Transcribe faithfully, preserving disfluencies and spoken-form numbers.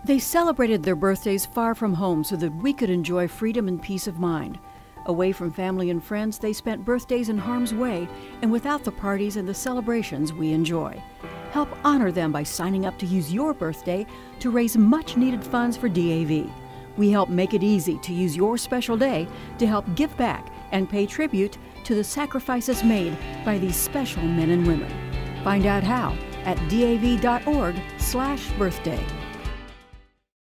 They celebrated their birthdays far from home so that we could enjoy freedom and peace of mind. Away from family and friends, they spent birthdays in harm's way and without the parties and the celebrations we enjoy. Help honor them by signing up to use your birthday to raise much-needed funds for D A V. We help make it easy to use your special day to help give back and pay tribute to the sacrifices made by these special men and women. Find out how at dav dot org slash birthday.